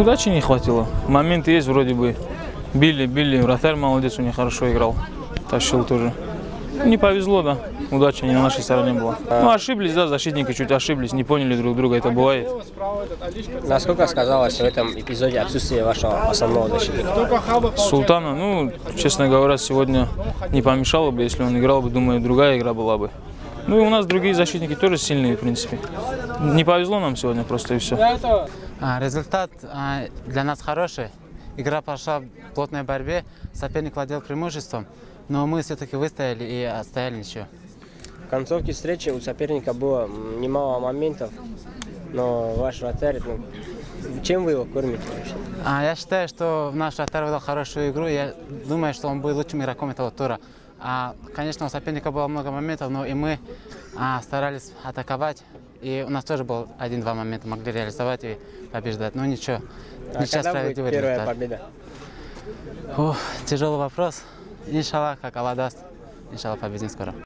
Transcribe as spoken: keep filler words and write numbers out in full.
Удачи не хватило. Моменты есть вроде бы. Били, били. Вратарь молодец, у них хорошо играл. Тащил тоже. Не повезло, да. Удачи не на нашей стороне была. Ну, ошиблись, да, защитники чуть ошиблись, не поняли друг друга, это бывает. Насколько сказалось в этом эпизоде отсутствие вашего основного защитника? Султана, ну, честно говоря, сегодня не помешало бы, если он играл бы, думаю, другая игра была бы. Ну и у нас другие защитники тоже сильные, в принципе. Не повезло нам сегодня просто и все. Результат для нас хороший. Игра прошла в плотной борьбе, соперник владел преимуществом, но мы все-таки выстояли и отстояли ничего. В концовке встречи у соперника было немало моментов, но ваш вратарь, ну, чем вы его кормите вообще? А, я считаю, что наш вратарь выдал хорошую игру, я думаю, что он будет лучшим игроком этого тура. А, конечно, у соперника было много моментов, но и мы а, старались атаковать, и у нас тоже был один-два момента, могли реализовать и побеждать, но ничего. А когда будет первая результат. Победа? Ух, тяжелый вопрос. Иншаллах, как Аллах даст, иншаллах победим скоро.